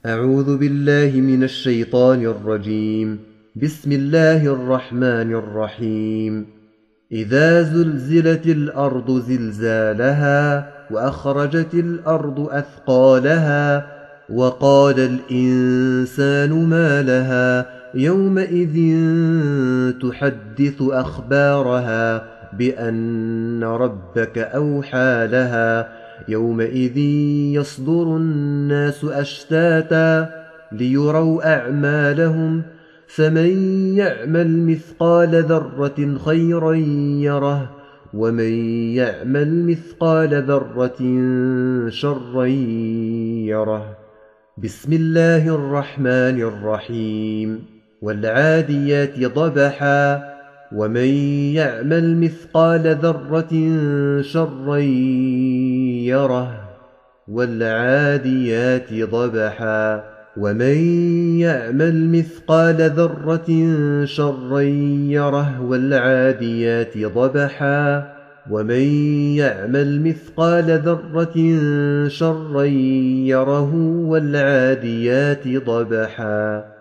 أعوذ بالله من الشيطان الرجيم. بسم الله الرحمن الرحيم. إذا زلزلت الأرض زلزالها وأخرجت الأرض أثقالها وقال الإنسان ما لها يومئذ تحدث أخبارها بأن ربك أوحى لها يومئذ يصدر الناس أشتاتا ليروا أعمالهم فمن يعمل مثقال ذرة خيرا يره ومن يعمل مثقال ذرة شرا يره. بسم الله الرحمن الرحيم. والعاديات ضبحا ومن يعمل مثقال ذرة شرا يره والعاديات ضبحا ومن يعمل مثقال ذرة شرا يره والعاديات ضبحا ومن يعمل مثقال ذرة شرا يره والعاديات ضبحا.